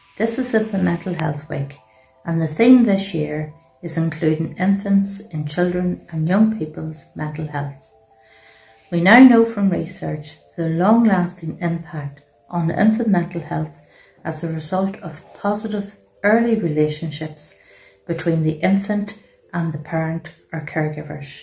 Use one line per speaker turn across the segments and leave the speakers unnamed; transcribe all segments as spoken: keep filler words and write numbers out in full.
This is Infant Mental Health Week, and the theme this year is including infants in children and young people's mental health. We now know from research the long-lasting impact on infant mental health as a result of positive early relationships between the infant and the parent or caregivers.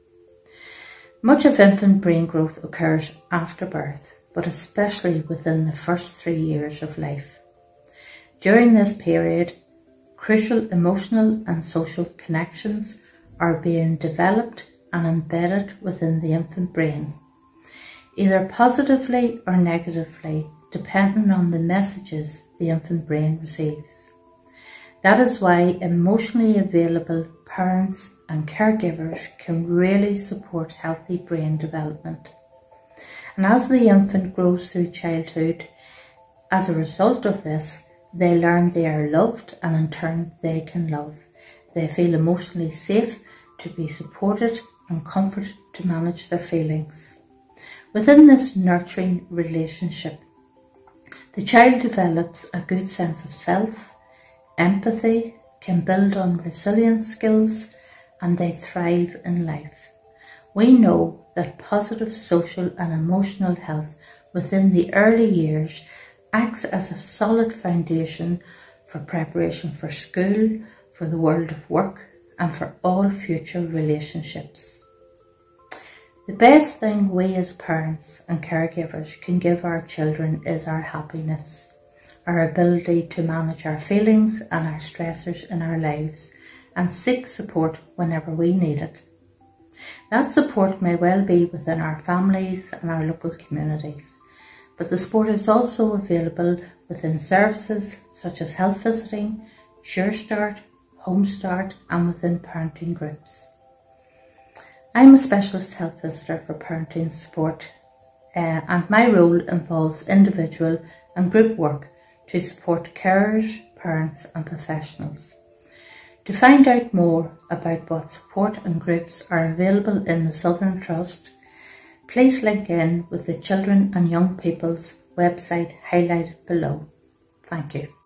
Much of infant brain growth occurs after birth, but especially within the first three years of life. During this period, crucial emotional and social connections are being developed and embedded within the infant brain, either positively or negatively, depending on the messages the infant brain receives. That is why emotionally available parents and caregivers can really support healthy brain development. And as the infant grows through childhood, as a result of this, they learn they are loved, and in turn they can love. They feel emotionally safe to be supported and comforted to manage their feelings. Within this nurturing relationship, the child develops a good sense of self, empathy, can build on resilience skills, and they thrive in life. We know that positive social and emotional health within the early years acts as a solid foundation for preparation for school, for the world of work, and for all future relationships. The best thing we as parents and caregivers can give our children is our happiness, our ability to manage our feelings and our stressors in our lives, and seek support whenever we need it. That support may well be within our families and our local communities, but the support is also available within services such as health visiting, Sure Start, Home Start, and within parenting groups. I'm a specialist health visitor for parenting support, uh, and my role involves individual and group work to support carers, parents and professionals. To find out more about what support and groups are available in the Southern Trust, please link in with the Children and Young People's website highlighted below. Thank you.